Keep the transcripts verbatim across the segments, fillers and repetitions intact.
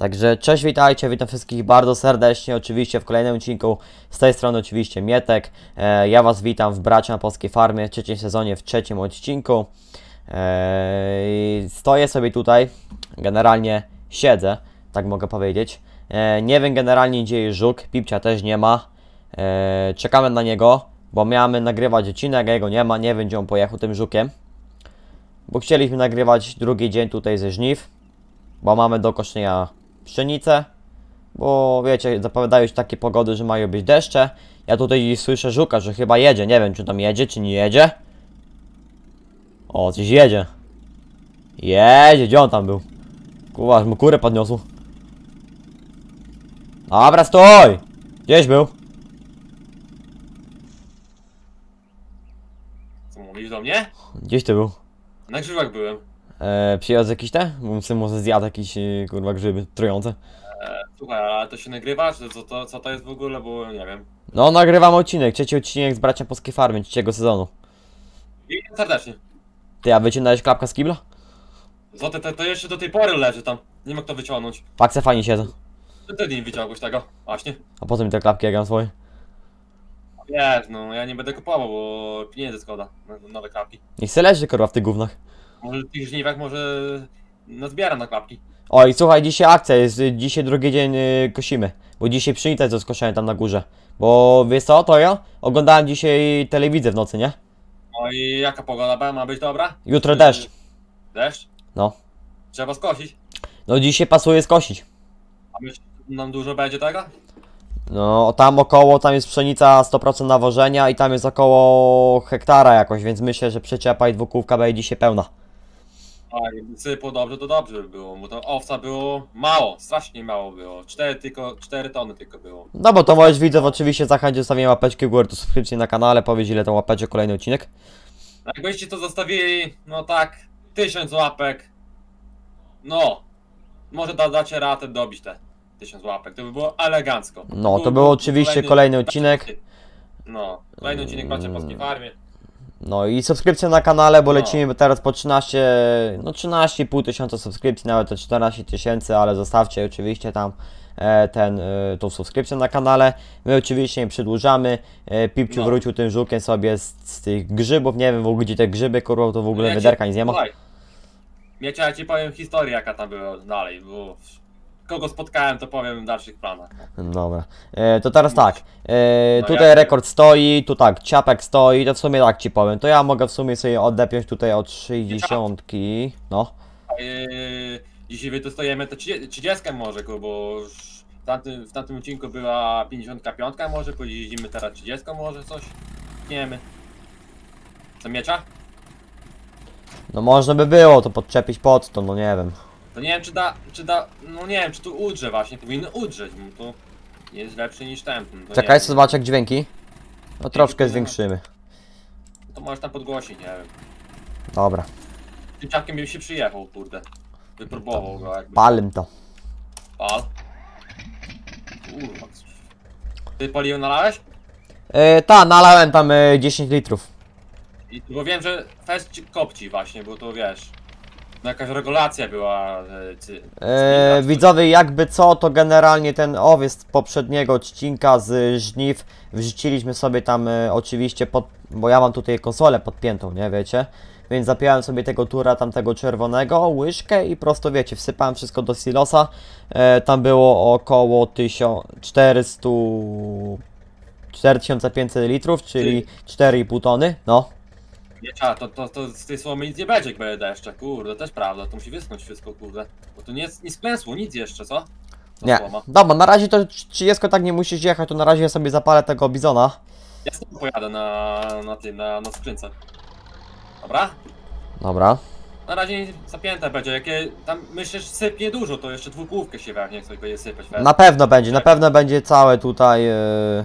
Także cześć, witajcie, witam wszystkich bardzo serdecznie, oczywiście w kolejnym odcinku, z tej strony oczywiście Mietek. E, ja Was witam w Bracia na Polskiej Farmie, w trzecim sezonie, w trzecim odcinku. E, stoję sobie tutaj, generalnie siedzę, tak mogę powiedzieć. E, nie wiem generalnie gdzie jest Żuk, Pipcia też nie ma. E, czekamy na niego, bo miałem nagrywać odcinek, a jego nie ma, nie wiem gdzie on pojechał tym Żukiem. Bo chcieliśmy nagrywać drugi dzień tutaj ze żniw, bo mamy do koszenia pszenicę, bo wiecie, zapowiadają się takie pogody, że mają być deszcze. Ja tutaj słyszę Żuka, że chyba jedzie, nie wiem czy tam jedzie, czy nie jedzie. O, coś jedzie. Jedzie, gdzie on tam był? Kurwa, aż mu kurę podniosł. Dobra, stój! Gdzieś był? Co mówisz do mnie? Gdzieś ty był? Na grzybach byłem. Eee, przyjazd jakiś te? Bym sobie może zjadł jakieś, e, kurwa, grzyby trujące. E, słuchaj, ale to się nagrywa, czy co to, co to jest w ogóle, bo nie wiem. No, nagrywam odcinek, trzeci odcinek z Bracia Polskiej Farmy, trzeciego sezonu. I serdecznie. Ty, a wyciągnąłeś klapka z kibla? Złote to, to jeszcze do tej pory leży tam. Nie ma kto wyciągnąć. Pakse fajnie siedzą. Ty nie wyciągłeś tego, właśnie. A po co mi te klapki, jak ja mam swoje? Wiesz, no ja nie będę kupował, bo pieniędzy szkoda na nowe klapki. Niech se leży, kurwa, w tych gównach. Może w tych żniwach może nazbieram na klapki. Oj, słuchaj, dzisiaj akcja jest, y, dzisiaj drugi dzień y, kosimy. Bo dzisiaj pszenica jest do skoszenia tam na górze. Bo wiesz co, to ja oglądałem dzisiaj telewizję w nocy, nie? No i jaka pogoda ma być dobra? Jutro Czy- deszcz. Deszcz? No. Trzeba skosić. No dzisiaj pasuje skosić. A myślisz, nam dużo będzie tego? No, tam około, tam jest pszenica sto procent nawożenia i tam jest około hektara jakoś, więc myślę, że przyczepa i dwukółka będzie dzisiaj pełna. A jakby sypło dobrze, to dobrze by było, bo to owca było mało, strasznie mało było. Cztery tylko, cztery tony tylko było. No bo to możesz widzów oczywiście zachęcić do zostawienia łapeczki w górę, to subskrypcji na kanale, powiedz ile to łapeczek, kolejny odcinek. Jakbyście to zostawili, no tak, tysiąc łapek, no, może da, dacie radę dobić te tysiąc łapek, to by było elegancko. No, to był oczywiście kolejny odcinek. No, kolejny odcinek Bracia na Polskiej Farmie. No i subskrypcja na kanale, bo No. lecimy teraz po trzynaście, no trzynaście i pół tysiąca subskrypcji, nawet to czternaście tysięcy, ale zostawcie oczywiście tam e, ten, e, tą subskrypcję na kanale. My oczywiście nie przedłużamy, e, Pipciu No. wrócił tym żukiem sobie z, z tych grzybów, nie wiem w ogóle gdzie te grzyby, kurwa, to w ogóle Ja ci- wyderka nic nie ma. Słuchaj, Miecie, ja ci powiem historię jaka tam była dalej, bo kogo spotkałem to powiem w dalszych planach. Dobra, e, to teraz tak, e, No tutaj jak- rekord stoi, tu tak, ciapek stoi, to w sumie tak ci powiem, to ja mogę w sumie sobie odepiąć tutaj od sześćdziesiątki, no. Yy, dzisiaj wytestujemy te trzydzieści może, ku, bo już w tamtym, w tamtym odcinku była pięćdziesiąt pięć może, pojeździmy teraz trzydzieści może coś. Nie wiemy. Co miecza? No można by było to podczepić pod to, no nie wiem. To nie wiem czy da, czy da, no nie wiem czy tu udrze właśnie, powinno udrzeć, bo to jest lepszy niż ten. To Czekaj, nie co zobacz jak dźwięki. No troszkę zwiększymy. wiem. To możesz tam podgłosić, nie wiem. Dobra, Tym czapkiem bym się przyjechał, kurde. Wypróbował go jakby. palm to. Pal. Kurwa. Ty paliwo nalałeś? Yy, ta, nalałem tam yy, dziesięć litrów. I, bo wiem, że fest ci kopci właśnie, bo to wiesz. No jakaś regulacja była. E, cy, Yy, widzowie, jakby co, to generalnie ten owiec z poprzedniego odcinka z żniw wrzuciliśmy sobie tam yy, oczywiście pod, bo ja mam tutaj konsolę podpiętą, nie wiecie? Więc zapiąłem sobie tego tura tamtego czerwonego, łyżkę i prosto wiecie, wsypałem wszystko do silosa. Yy, tam było około tysiąc czterysta, cztery tysiące pięćset litrów, czyli cztery i pół tony, no. Nie trzeba, to, to, to z tej słomy nic nie będzie, jak będzie deszcze, kurde, też prawda, to musi wyschnąć wszystko, kurde. Bo tu nie, nie sklęsło nic jeszcze, co? Co Nie, słoma? dobra, na razie to trzydzieści tak nie musisz jechać, to na razie ja sobie zapalę tego bizona. Ja z tym pojadę na, na tym, na, na skrzynce. Dobra? Dobra. Na razie zapięte będzie, jakie tam myślę, że sypnie dużo, to jeszcze dwukółkę się weźmie, jak sobie je sypać. wiesz? Na pewno będzie, na pewno będzie całe tutaj yy,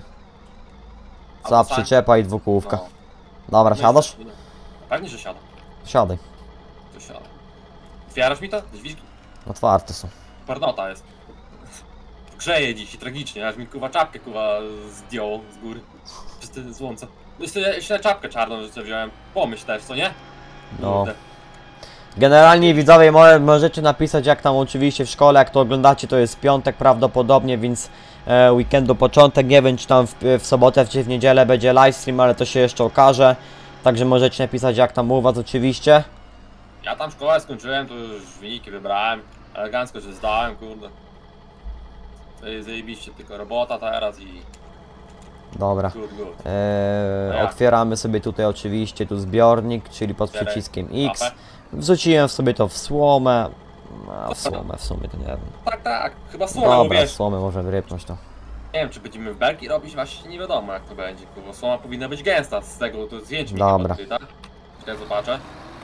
cała Albo sam- przyczepa i dwukółówka. No. Dobra, Myślę, siadasz? że nie. Pewnie, że siada. Siadaj. To siada. Otwierasz mi to? Drzwi? Otwarte są. Parnota jest. Grzeje dzisiaj tragicznie, aż mi kuwa czapkę kuwa zdjął z góry. Przez te słońce. Jeszcze, jeszcze czapkę czarną, że sobie wziąłem. Pomyśl też, co nie? No. Kurde. Generalnie widzowie mo możecie napisać jak tam oczywiście w szkole, jak to oglądacie, to jest piątek prawdopodobnie, więc e, weekendu początek, nie wiem czy tam w, w sobotę czy w niedzielę będzie livestream, ale to się jeszcze okaże. Także możecie napisać jak tam u was oczywiście. Ja tam szkołę skończyłem, to już wyniki wybrałem, elegancko się zdałem, kurde. To jest zajebiście, tylko robota teraz i... Dobra. Good, good. Eee, No jak? otwieramy sobie tutaj oczywiście tu zbiornik, czyli pod Otwieraj przyciskiem X. klapę. Wrzuciłem sobie to w słomę. A w słomę w sumie to nie wiem. Tak, tak, chyba słomę, bo Dobra, w wiesz, słomę możemy rypnąć to. nie wiem czy będziemy w belki robić, właśnie nie wiadomo jak to będzie, bo słoma powinna być gęsta, z tego to zdjęć mi Dobra. nie tak? Czekaj, zobaczę.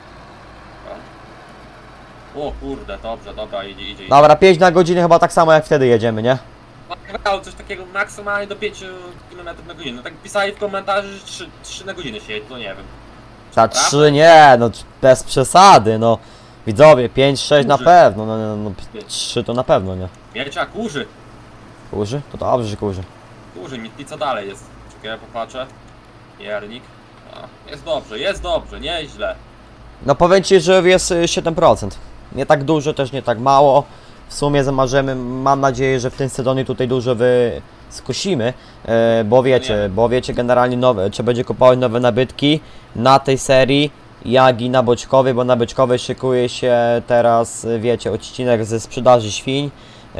O kurde, dobrze, dobra, idzie, idzie, idzie. Dobra, pięć na godzinę chyba tak samo jak wtedy jedziemy, nie? Ale coś takiego maksymalnie do pięciu kilometrów na godzinę. No tak pisali w komentarzu, że trzy, trzy na godzinę się jedzie, to nie wiem. Ta trzy nie, no bez przesady, no. Widzowie, pięć sześć na Kurzy. pewno, no, no, no trzy to na pewno, nie? Miecia, kurzy, Kurzy? To dobrze, że kurzy. kurzy, mi i co dalej jest? Czekaj, ja popatrzę. Miernik. A, jest dobrze, jest dobrze, nieźle. No powiem ci, że jest y, siedem procent. Nie tak dużo, też nie tak mało. W sumie zamarzymy, mam nadzieję, że w tym sezonie tutaj dużo wy skosimy, e, bo wiecie, bo wiecie generalnie nowe, trzeba będzie kupować nowe nabytki na tej serii, jak i na boczkowej, bo na boczkowej szykuje się teraz, wiecie, odcinek ze sprzedaży świń, e,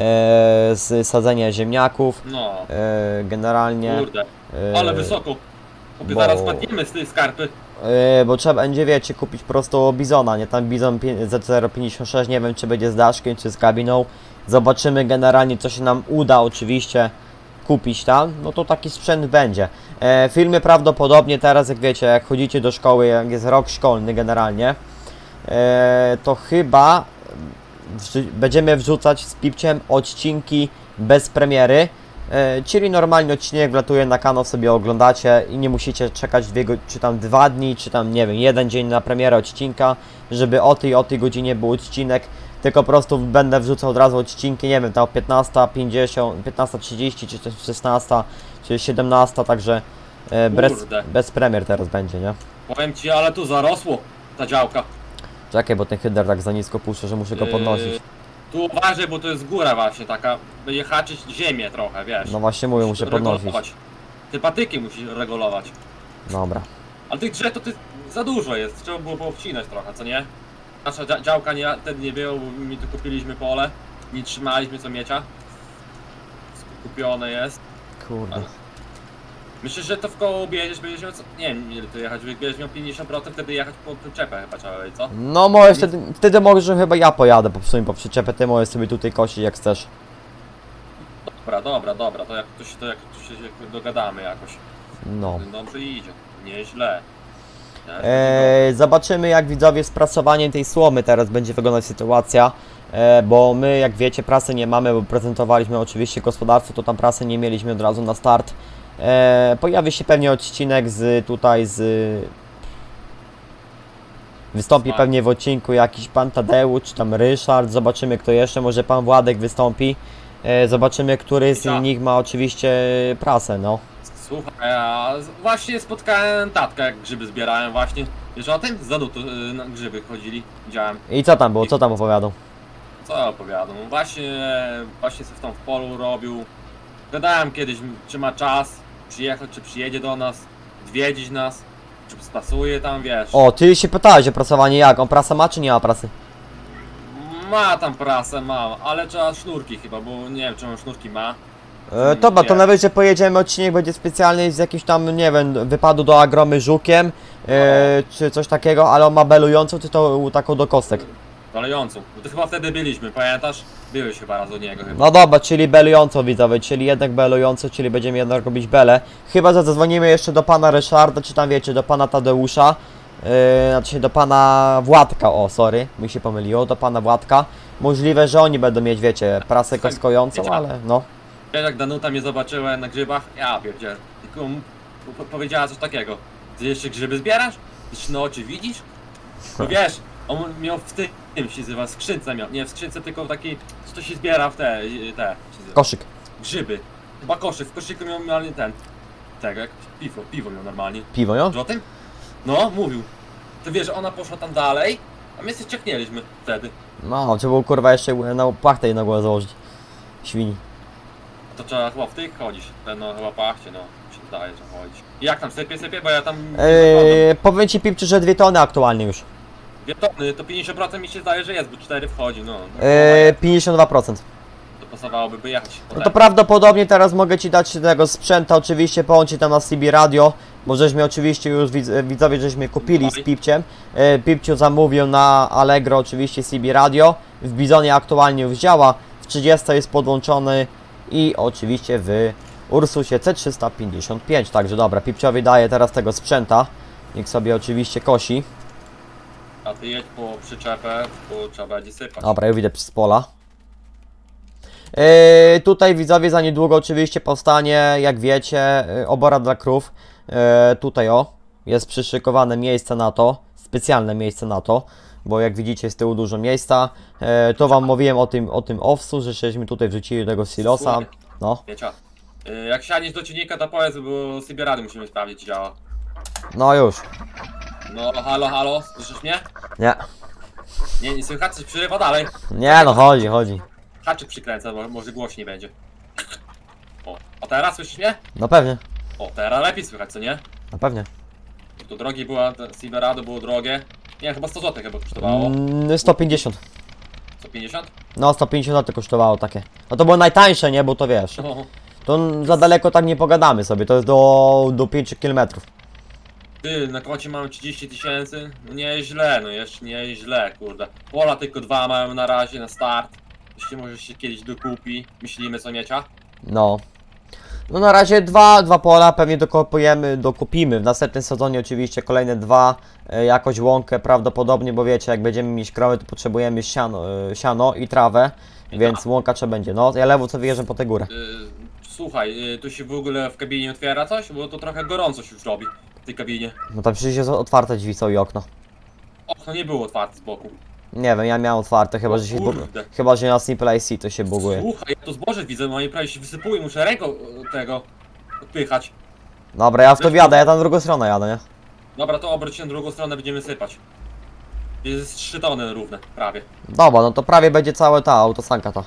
z sadzenia ziemniaków, No, e, generalnie, kurde, e, ale wysoko. Chłopie, bo- zaraz padniemy z tej skarpy. Yy, bo trzeba będzie, wiecie, kupić po prostu bizona, nie? Tam bizon Z zero pięćdziesiąt sześć, nie wiem czy będzie z daszkiem, czy z kabiną. Zobaczymy generalnie co się nam uda oczywiście kupić tam, no to taki sprzęt będzie. E, filmy prawdopodobnie teraz, jak wiecie, jak chodzicie do szkoły, jak jest rok szkolny generalnie, e, to chyba wrzu- będziemy wrzucać z Pipciem odcinki bez premiery. E, czyli normalnie odcinek wlatuje na kanał, sobie oglądacie i nie musicie czekać dwie, go- czy tam dwa dni, czy tam nie wiem, jeden dzień na premierę odcinka, żeby o tej o tej godzinie był odcinek, tylko po prostu będę wrzucał od razu odcinki, nie wiem, tam o piętnasta pięćdziesiąt, piętnasta trzydzieści, czy też szesnasta, czy siedemnasta, także e, bez, Kurde. bez premier teraz będzie, nie? Powiem ci, ale tu zarosło ta działka. Czekaj, bo ten hyder tak za nisko puszczę, że muszę go podnosić. Yy, tu uważaj, bo to jest góra właśnie taka, będzie haczyć ziemię trochę, wiesz. No właśnie mówię, muszę podnosić. Regulować. Te patyki musisz regulować. Dobra. Ale tych drzew to ty, za dużo jest, trzeba było poobcinać trochę, co nie? Nasza dzia działka nie, wtedy nie było, bo my tu kupiliśmy pole, nie trzymaliśmy co miecia. Kupione jest. Kurde. Myślę, że to w koło objedziesz, będziesz miał co, nie wiem ile tu jechać, będziesz miał pięćdziesiąt procent, wtedy jechać po przyczepę chyba trzeba będzie, co? No może wtedy, wtedy może chyba ja pojadę po, w sumie po przyczepę, ty możesz sobie tutaj kosić jak chcesz. Dobra, dobra, dobra, to jak to się, to jak to się dogadamy jakoś. No. Dobrze idzie, nieźle. Eee, zobaczymy jak widzowie z prasowaniem tej słomy teraz będzie wyglądać sytuacja, eee, bo my jak wiecie prasy nie mamy, bo prezentowaliśmy oczywiście gospodarstwo, to tam prasy nie mieliśmy od razu na start. Eee, pojawi się pewnie odcinek z tutaj z... Wystąpi Tak. pewnie w odcinku jakiś pan Tadeusz, czy tam Ryszard, zobaczymy kto jeszcze, może pan Władek wystąpi. Eee, zobaczymy który z Ja. nich ma oczywiście prasę, no. Słuchaj, ja z- właśnie spotkałem tatkę, jak grzyby zbierałem właśnie. Wiesz o tym? Z zadutu y, na grzyby chodzili, widziałem. I co tam było, co tam opowiadał? Co opowiadam? Właśnie, właśnie sobie w tą w polu robił. Gadałem kiedyś, czy ma czas przyjechać, czy przyjedzie do nas, odwiedzić nas, czy spasuje tam, wiesz. O, ty się pytałeś o prasowanie jak? On prasa ma czy nie ma prasy? Ma tam prasę, ma, ale trzeba sznurki chyba, bo nie wiem, czy on sznurki ma. E, dobra, to nawet, że pojedziemy, odcinek będzie specjalny z jakimś tam, nie wiem, wypadu do agromy żukiem, e, czy coś takiego, ale on ma belującą, czy to taką do kostek? Zalejącą. Bo to chyba wtedy byliśmy, pamiętasz? Byłeś chyba raz od niego chyba. No dobra, czyli belującą widzowie, czyli jednak belującą, czyli będziemy jednak robić belę. Chyba, że zadzwonimy jeszcze do pana Ryszarda, czy tam wiecie, do pana Tadeusza, e, znaczy do pana Władka, o sorry, mi się pomyliło, do pana Władka. Możliwe, że oni będą mieć, wiecie, prasę koskojącą, ale no. Wiesz, jak Danuta mnie zobaczyła na grzybach, ja pierdzielę. Tylko mu po powiedziała coś takiego. Ty jeszcze grzyby zbierasz? Ty na oczy widzisz? Bo wiesz, on miał w tym się nazywa, w skrzynce miał. Nie w skrzynce, tylko w takiej, co to się zbiera w te, te, się nazywa, Koszyk. grzyby. Chyba koszyk, w koszyku miał normalnie ten, tego, jak piwo, piwo miał normalnie. Piwo, jo? Wiesz o tym? No, mówił. To wiesz, ona poszła tam dalej A my się cieknieliśmy wtedy. No, trzeba było kurwa jeszcze na płachtę i na głowę założyć. Świni. To trzeba chyba w tych chodzić. No chyba pachcie, no. Mi się zdaje, że chodzić. I jak tam sypie, sypie, bo ja tam... Eee, powiem ci Pipciu, że dwie tony aktualnie już. Dwie tony, to pięćdziesiąt procent mi się zdaje, że jest, bo cztery wchodzi, no. Eee, pięćdziesiąt dwa procent. To pasowałoby by jechać. No to prawdopodobnie teraz mogę ci dać tego sprzęta, oczywiście połączyć tam na C B Radio, bo żeśmy oczywiście już widz, widzowie żeśmy kupili z Pipciem. E, Pipciu zamówił na Allegro oczywiście C B Radio, w Bizonie aktualnie już działa, w trzydzieści jest podłączony i oczywiście w Ursusie C trzysta pięćdziesiąt pięć, także dobra, Pipciowi daję teraz tego sprzęta, niech sobie oczywiście kosi. A ty jedź po przyczepę, bo trzeba będzie sypać. Dobra, ja widzę z pola. Yy, tutaj widzowie za niedługo oczywiście powstanie, jak wiecie, yy, obora dla krów. Yy, tutaj o, jest przyszykowane miejsce na to, specjalne miejsce na to, bo jak widzicie z tyłu dużo miejsca. Yy, to wam mówiłem o tym, o tym owsu, że żeśmy tutaj wrzucili tego silosa. No. Wiecie, yy, jak siadniesz do ciągnika, to powiedz, bo sobie rady musimy sprawdzić, czy działa. No już. No halo, halo, słyszysz mnie? Nie. Nie, nie słychać, coś przerywa dalej. Nie no, chodzi, chodzi. Haczyk przykręcę, bo może głośniej będzie. O, a teraz słyszysz mnie? No pewnie, O, teraz lepiej słychać, co nie? no pewnie. To drogi była, Silverado było drogie. Nie, chyba sto złotych chyba kosztowało. Mm, sto pięćdziesiąt. sto pięćdziesiąt? No sto pięćdziesiąt złotych kosztowało takie. No to było najtańsze, nie? Bo to wiesz. No. To za daleko tak nie pogadamy sobie, to jest do, do pięciu kilometrów. Ty, na koncie mamy trzydzieści tysięcy? No nieźle, no jeszcze nieźle, kurde. Pola tylko dwa mają na razie na start. Jeśli może się kiedyś dokupi, myślimy co miecia? No. No na razie dwa, dwa pola pewnie dokupujemy, dokupimy. W następnym sezonie oczywiście kolejne dwa, e, jakoś łąkę prawdopodobnie, bo wiecie, jak będziemy mieć krowy, to potrzebujemy siano, e, siano i trawę, I więc tak. łąka trzeba będzie. No, ja lewo co wyjeżdżam po tę górę. Yy, słuchaj, yy, tu się w ogóle w kabinie otwiera coś? Bo to trochę gorąco się już robi w tej kabinie. No tam przecież jest otwarte drzwi są i okno. Okno nie było otwarte z boku. Nie wiem, ja miałem otwarte, chyba O że się bu- kurde. chyba że na Simple I C to się buguje. Słuchaj, ja to zboże widzę, moje prawie się wysypuje, muszę ręką yy, tego odpychać. Dobra, ja w to wjadę, ja tam w drugą stronę jadę, nie? Dobra, to obróć się na drugą stronę, będziemy sypać. Jest trzy tony równe, prawie. Dobra, no to prawie będzie cała ta autosanka ta.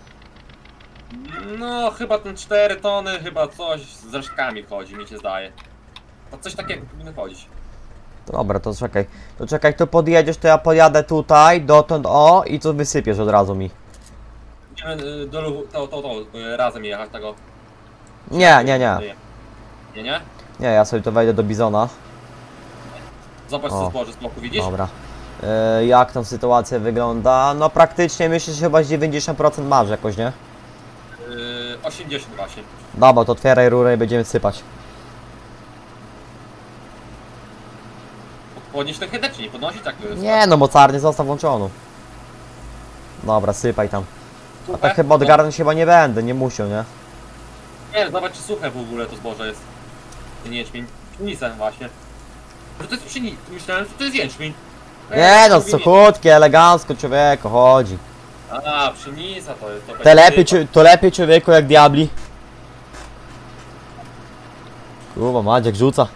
No, chyba ten cztery tony, chyba coś z resztkami wchodzi, mi się zdaje. To coś takiego powinno chodzić. Dobra, to czekaj. To czekaj, tu podjedziesz, to ja pojadę tutaj, dotąd o i tu wysypiesz od razu mi. Będziemy y, do Lu- to, to, to, y, razem jechać tego. Nie, nie, nie. Nie, nie? Nie, ja sobie to wejdę do Bizona. Zobacz O. co zboże z boku, widzisz? Dobra. E, jak tam sytuacja wygląda? No praktycznie myślę, że chyba z dziewięćdziesiąt procent masz jakoś, nie? Y, osiemdziesiąt właśnie. Dobra, to otwieraj rurę i będziemy sypać. Podnieś ten header, czy nie podnosić tak? y, Nie no, mocarnie zostaw włączoną. Dobra, sypaj tam. A suche? tak chyba odgarnąć chyba nie będę, nie musiał, nie? Nie, zobacz czy suche w ogóle to zboże jest. Nie jęczmień. Pszenicę właśnie. Że to jest pszenica, myślałem, że to jest jęczmień. Nie no, mówię, suchutkie, elegancko, człowieku, chodzi. A, pszenica to jest. To To będzie lepiej, sypa. czł- to lepiej człowieku jak diabli. Kurwa, Madziek rzuca.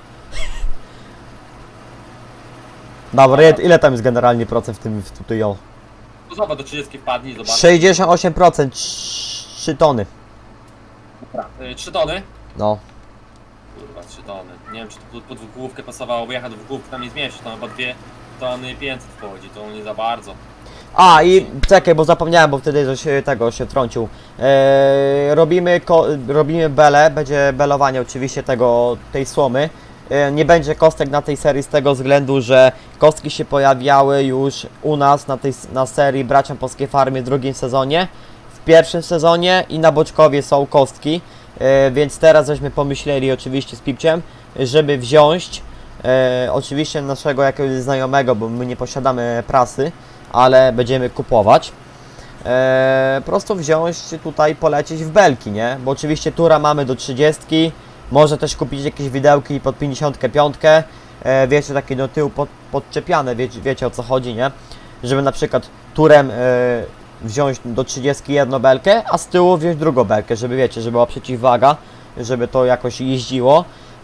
Dobra, ile- ile tam jest generalnie procent w tym w tutaj o? To zobacz do trzydziestu wpadnij, zobacz. sześćdziesiąt osiem procent, trzy tony. Y, trzy tony. No. Kurwa, trzy tony. Nie wiem, czy to po dwugłówkę pasowało, bo jechać do dwugłówki tam nie zmieści, to chyba dwie tony pięćset wchodzi, to nie za bardzo. A i czekaj, bo zapomniałem, bo wtedy że się tego się trącił. Eee, robimy, ko robimy belę, będzie belowanie oczywiście tego, tej słomy. E, nie będzie kostek na tej serii z tego względu, że kostki się pojawiały już u nas na tej na serii Bracia Polskiej Farmy w drugim sezonie. W pierwszym sezonie i na Boczkowie są kostki, e, więc teraz żeśmy pomyśleli oczywiście z Pipciem, żeby wziąć e, oczywiście naszego jakiegoś znajomego, bo my nie posiadamy prasy, ale będziemy kupować. Eee, prosto wziąć tutaj, polecieć w belki, nie? Bo oczywiście tura mamy do trzydziestki. Może też kupić jakieś widełki pod pięćdziesiąt pięć. Eee, wiecie, takie do tyłu pod, podczepiane, wiecie, wiecie o co chodzi, nie? Żeby na przykład turem eee, wziąć do trzydziestki jedną belkę, a z tyłu wziąć drugą belkę, żeby wiecie, żeby była przeciwwaga, żeby to jakoś jeździło.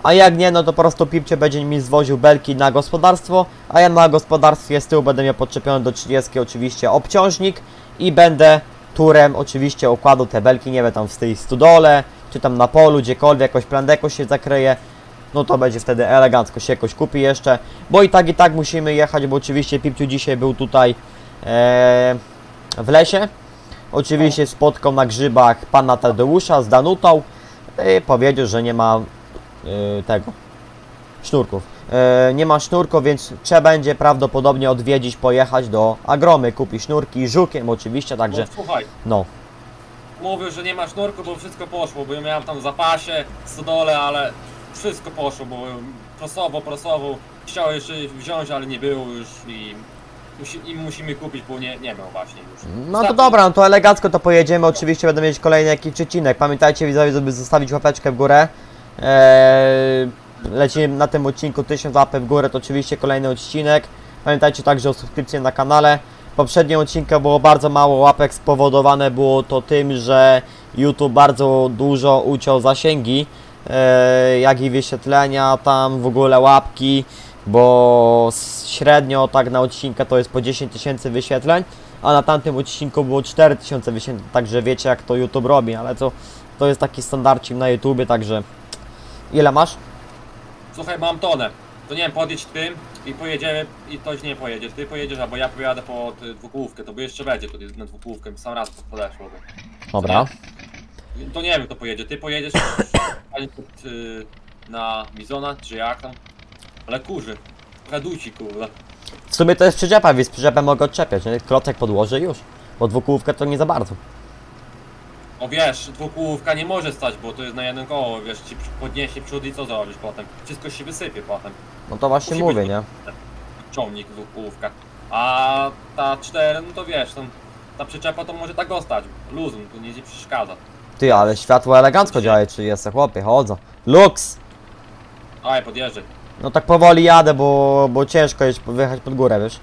A jak nie, no to po prostu Pipcio będzie mi zwoził belki na gospodarstwo, a ja na gospodarstwie z tyłu będę miał podczepiony do trzydziestki oczywiście obciążnik i będę turem oczywiście układał te belki, nie wiem, tam w tej studole, czy tam na polu, gdziekolwiek, jakoś plandeko się zakryje. No to będzie wtedy elegancko, się jakoś kupi jeszcze, bo i tak i tak musimy jechać, bo oczywiście Pipciu dzisiaj był tutaj ee, w lesie. Oczywiście spotkał na grzybach pana Tadeusza z Danutą i powiedział, że nie ma yy, tego, sznurków. Yy, nie ma sznurków, więc trzeba będzie prawdopodobnie odwiedzić, pojechać do Agromy, kupić sznurki, żukiem oczywiście, także Bo, słuchaj, no. mówił, że nie ma sznurku, bo wszystko poszło, bo ja miałem tam w zapasie, stodole, ale wszystko poszło, bo prosowo, prosowo, chciał jeszcze wziąć, ale nie było już i, musi, i musimy kupić, bo nie, nie miał właśnie już. No to Wystarczy- dobra, no to elegancko to pojedziemy, oczywiście będę mieć kolejny jakiś przecinek. Pamiętajcie widzowie, żeby zostawić łapeczkę w górę. Eee, lecimy na tym odcinku tysiąc łapek w górę, to oczywiście kolejny odcinek. Pamiętajcie także o subskrypcji na kanale. W poprzednim odcinku było bardzo mało łapek, spowodowane było to tym, że YouTube bardzo dużo uciął zasięgi, eee, jak i wyświetlenia, tam w ogóle łapki, bo średnio tak na odcinka to jest po dziesięć tysięcy wyświetleń, a na tamtym odcinku było cztery tysiące wyświetleń, także wiecie jak to YouTube robi, ale to, to jest taki standardcik na YouTubie, także ile masz? Słuchaj, mam tonę. To nie wiem, podjedź tym i pojedziemy i ktoś nie pojedzie. Ty pojedziesz, albo ja pojadę pod y, dwukółówkę, to by jeszcze będzie to na dwukółówkę, sam raz to podeszło. Bo... Dobra. To nie wiem kto pojedzie, ty pojedziesz ani pod, y, na Bizona, czy jak tam? Ale kurzy, traduci kurwa. W sumie to jest przyczepa, więc przyczepę mogę odczepiać, nie? Klocek podłożę już, bo dwukółówkę to nie za bardzo. O wiesz, dwukółówka nie może stać, bo to jest na jednym koło, wiesz, ci podniesie przód i co zrobisz potem? Wszystko się wysypie potem. No to właśnie Musi mówię, być nie? Ciągnik, dwukółówka. A ta cztery, no to wiesz, tam, ta przyczepa to może tak ostać, luzem, to nie ci przeszkadza. Ty, ale światło elegancko działa, czy jest, chłopie, chodzą. Lux! Daj, podjeżdżaj. No tak powoli jadę, bo, bo ciężko jest wyjechać pod górę, wiesz?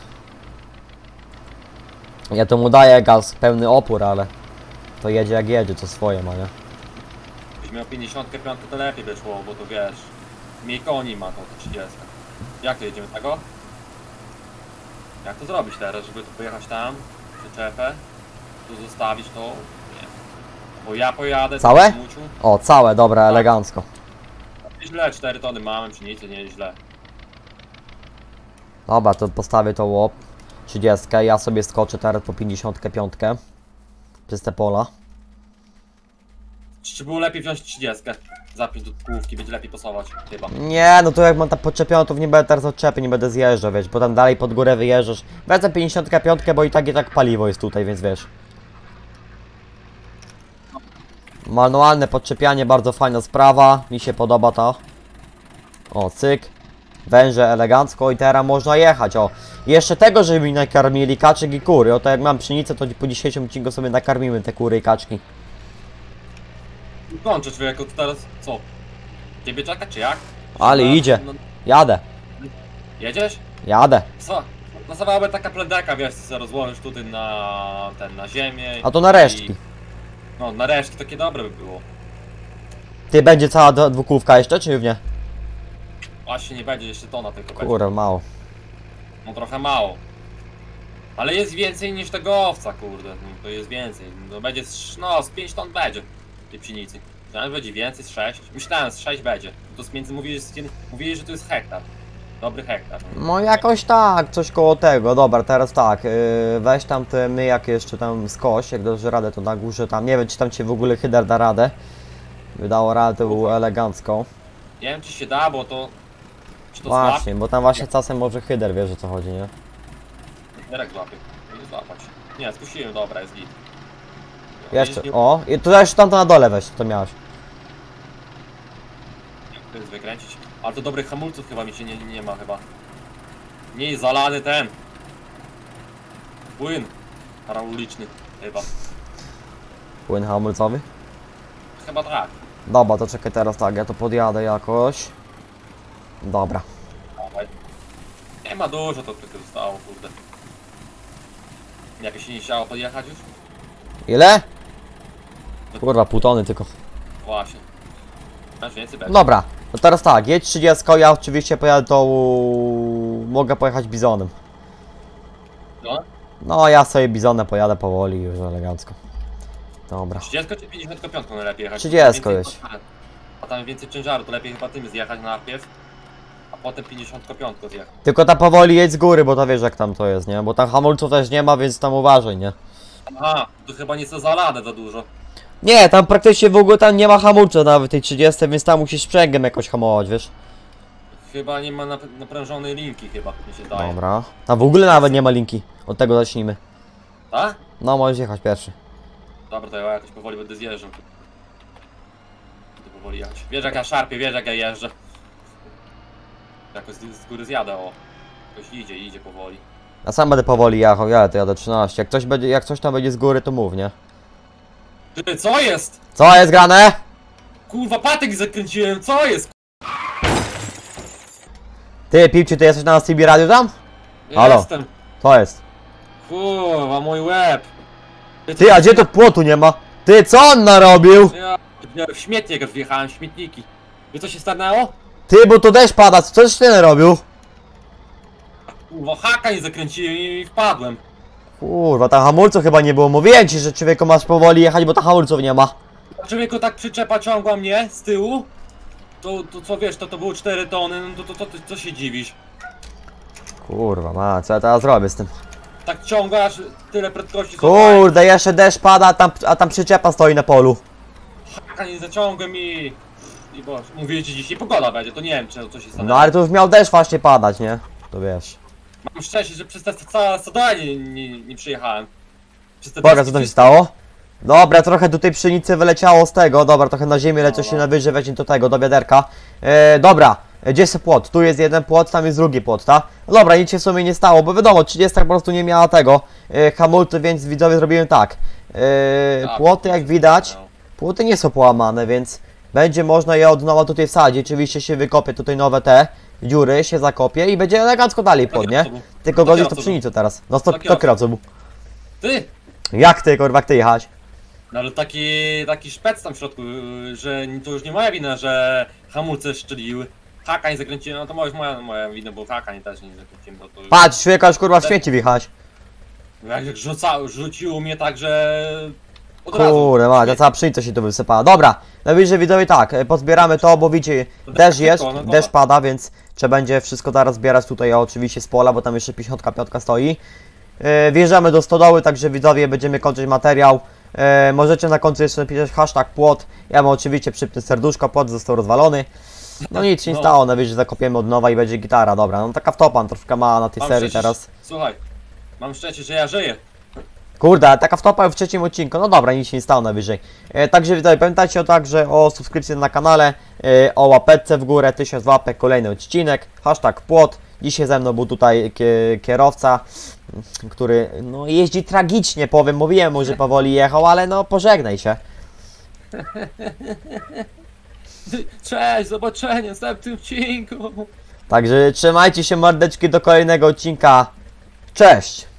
Ja to mu daję gaz, pełny opór, ale to jedzie jak jedzie, to swoje ma, nie? Byś miał pięćdziesiąt pięć, to lepiej by szło, bo to wiesz, mniej koni ma to, to trzydzieści. Jak to jedziemy tego? Jak to zrobić teraz, żeby tu pojechać tam, przyczepę, tu zostawić to? Nie. Bo ja pojadę... Całe? tu w Muciu. O, całe, dobra, elegancko. Źle, cztery tony mamy, pszenicy, nie źle. Dobra, to postawię to łop, trzydzieści, ja sobie skoczę teraz po pięćdziesiąt pięć przez te pola. Czy było lepiej wziąć trzydzieści? Zapiąć do kółówki, będzie lepiej pasować, chyba. Nie, no to jak mam tak podczepione, to nie będę teraz odczepić, nie będę zjeżdżał, wiesz, bo tam dalej pod górę wyjeżdżasz. Wezmę pięćdziesiąt pięć, bo i tak i tak paliwo jest tutaj, więc wiesz. Manualne podczepianie, bardzo fajna sprawa, mi się podoba to. O, cyk. Węże elegancko i teraz można jechać, o. Jeszcze tego, żeby mi nakarmili kaczek i kury, o to jak mam pszenicę, to po dzisiejszym odcinku sobie nakarmimy te kury i kaczki. Kończę człowieku, to teraz co? Ciebie czeka, czy jak? Ale No, idzie. no, Jadę, jedziesz? jadę. Co? No zabawa taka pledeka, wiesz, co rozłożysz tutaj na ten, na ziemię. A to na resztki. I, no, na resztki takie dobre by było. Ty, będzie cała dw- dwukółówka jeszcze, czy nie? Właśnie nie będzie, jeszcze tona tylko będzie. Kurwa, mało. No trochę mało. Ale jest więcej niż tego owca, kurde. No, to jest więcej. No będzie, z, no z pięć ton będzie tej pszenicy. Myślałem, że będzie więcej, z sześć. Myślałem, z sześć będzie. To z między mówili, że, mówili, że to jest hektar. Dobry hektar. No jakoś tak, coś koło tego. Dobra, teraz tak, yy, weź tam te myjak jeszcze tam skoś, jak dasz radę to na górze tam, nie wiem czy tam ci w ogóle hyder da radę. Wydało radę, to było elegancko. Nie wiem czy się da, bo to... Czy to Właśnie, złapie? bo tam właśnie czasem może hyder, wiesz o co chodzi, nie? Derek złapie. Nie złapać. Nie, spuściłem, dobra, jest git. Jeszcze, Nie- o, i tu jeszcze tam to na dole weź, to miałeś. To jest wykręcić. Ale to dobrych hamulców chyba mi się nie, nie ma chyba. Nie jest zalany ten. Płyn. Parauliczny chyba. Płyn hamulcowy. Chyba tak. Dobra, to czekaj teraz tak, ja to podjadę jakoś. Dobra. Dawaj. Nie ma dużo, to tylko zostało, kurde. Jakoś się nie chciało podjechać już? Ile? Kurwa, pół tony tylko. Właśnie. Aż więcej będzie. Dobra, No teraz tak, jedź trzydzieści, ja oczywiście pojadę to... Mogę pojechać bizonem. No? No ja sobie bizonem pojadę powoli już elegancko. Dobra. trzydzieści czy pięćdziesiąt pięć najlepiej jechać? trzydzieści Więcej- jest. A tam więcej ciężaru, to lepiej chyba tym zjechać najpierw, a potem pięćdziesiąt pięć zjechać. Tylko ta powoli jedź z góry, bo to wiesz jak tam to jest, nie? Bo tam hamulców też nie ma, więc tam uważaj, nie? Aha, to chyba nie co za ladę za dużo. Nie, tam praktycznie w ogóle tam nie ma hamulca nawet tej trzydziestej, więc tam musisz sprzęgiem jakoś hamować, wiesz? Chyba nie ma nap naprężonej linki chyba, mi się zdaje. Dobra. A w ogóle nawet nie ma linki. Od tego zacznijmy. Tak? No, możesz jechać pierwszy. Dobra, to ja jakoś powoli będę zjeżdżał. Będę powoli jechać. Wiesz jak ja szarpię, wiesz jak ja jeżdżę. Jakoś z, z góry zjadę, o. Ktoś idzie, idzie powoli. Ja sam będę powoli jechał, ja to jadę trzynaście. Jak coś, będzie, jak coś tam będzie z góry, to mów, nie? Ty, co jest? Co jest grane? Kurwa, patyk zakręciłem, co jest? Ty, Piłci, ty jesteś na C B Radio tam? Halo. Jestem. Co jest? Kurwa, mój łeb. Ty, a gdzie to płotu nie ma? Ty, co on narobił? Ja, ja w śmietnik wjechałem, w śmietniki. Wie co się stanęło? Ty, bo to deszcz pada, coś ty narobił? Kurwa, haka nie zakręciłem i wpadłem. Kurwa, tam hamulców chyba nie było. Mówiłem ci, że człowieku masz powoli jechać, bo tam hamulców nie ma. Człowieku tak przyczepa ciągła mnie z tyłu. To, to co wiesz, to to było cztery tony, no to, to, to, to co się dziwisz? Kurwa, ma, co ja teraz zrobię z tym? Tak ciąga, aż tyle prędkości. Kurde, jeszcze deszcz pada, a tam, a tam przyczepa stoi na polu. Haka nie zaciągłem i... I bo mówię ci dzisiaj pogoda będzie, to nie wiem czy to się stanęło. No ale tu już miał deszcz właśnie padać, nie? To wiesz. Mam szczęście, że przez te całe sadanie nie, nie, nie przyjechałem. Przez te Boga, deski co tam się wszystkie- stało? Dobra, trochę tutaj pszenicy wyleciało z tego, dobra, trochę na ziemię leciał się Dobra. na wyżej, weź do tego, do wiaderka. E, dobra, gdzie jest płot? Tu jest jeden płot, tam jest drugi płot, tak? Dobra, nic się w sumie nie stało, bo wiadomo, trzydzieści po prostu nie miała tego e, hamulcy, więc widzowie zrobiłem tak. E, Tak, płoty jak widać, no. płoty nie są połamane, więc będzie można je od nowa tutaj wsadzić. Oczywiście się wykopie tutaj nowe te dziury, się zakopie i będzie elegancko dalej płot, nie? kierowcą był. Tylko To gorzej to kierowcą pszenicę teraz. No to, To to kierowcą. kierowcą był. Ty! Jak ty, kurwa, jak ty jechać? No ale taki, taki szpec tam w środku, że to już nie moja wina, że hamulce szczeliły. Haka nie zakręciłem, no to może moja, moja wina, bo haka nie też nie zakręciłem, no to... Patrz, człowieka już kurwa w śmieci wjechać. Jak rzuca, rzuciło mnie tak, że... Od razu. Kurde, ma, ta cała pszenica się tu wysypała. Dobra, najwyżej widzowie tak, e, pozbieramy to, bo widzicie, To tak deszcz szybko, jest, no dobra. deszcz pada, więc trzeba będzie wszystko teraz zbierać tutaj oczywiście z pola, bo tam jeszcze pięćdziesiąt pięć stoi. E, wjeżdżamy do stodoły, także widzowie będziemy kończyć materiał. E, możecie na końcu jeszcze napisać hashtag płot. Ja mam oczywiście przypnę serduszko, płot został rozwalony. No nic się nie No. stało, najwyżej zakopiemy od nowa i będzie gitara, dobra. No taka wtopa troszkę ma na tej Mam serii szczęście, teraz. Słuchaj, mam szczęście, że ja żyję. Kurde, ale taka wtopa w trzecim odcinku, no dobra, nic się nie stało najwyżej. E, także widzowie, pamiętajcie o także o subskrypcji na kanale, e, o łapeczce w górę, tysiąc łapek, kolejny odcinek, hashtag płot. Dzisiaj ze mną był tutaj kie, kierowca, który no jeździ tragicznie, powiem, mówiłem mu, że powoli jechał, ale no pożegnaj się. Cześć, zobaczenia w następnym odcinku. Także trzymajcie się mordeczki do kolejnego odcinka, cześć!